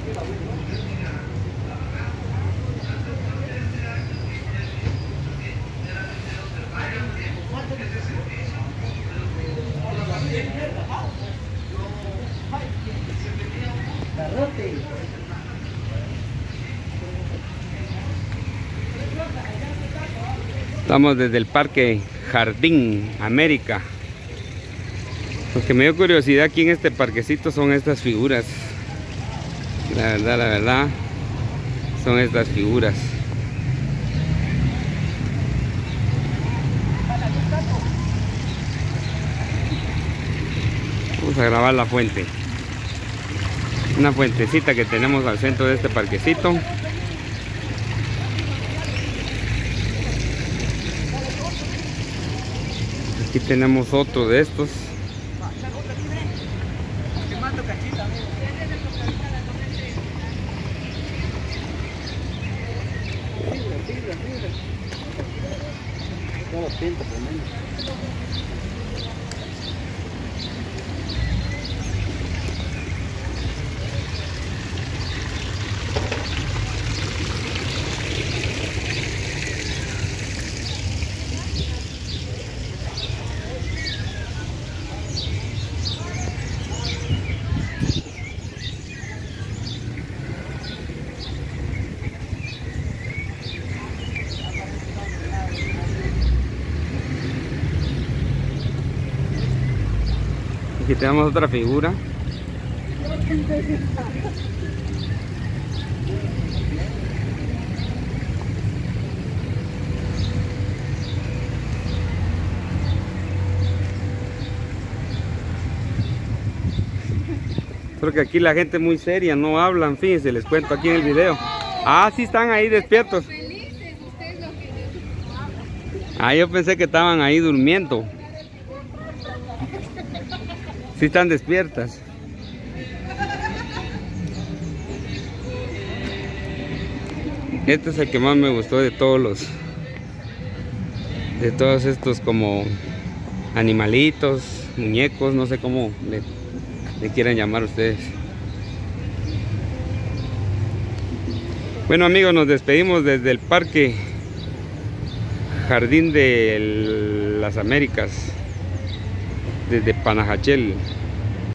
Estamos desde el Parque Jardín América. Lo que me dio curiosidad aquí en este parquecito son estas figuras. La verdad, son estas figuras. Vamos a grabar la fuente. Una fuentecita que tenemos al centro de este parquecito. Aquí tenemos otro de estos. Aquí tenemos otra figura. Creo que aquí la gente es muy seria, no hablan, fíjense, les cuento aquí en el video. Ah, sí están ahí despiertos. Ah, yo pensé que estaban ahí durmiendo. Sí están despiertas. Este es el que más me gustó de todos estos como animalitos, muñecos, no sé cómo le quieran llamar ustedes. Bueno amigos, nos despedimos desde el Parque Jardín de las Américas, desde Panajachel.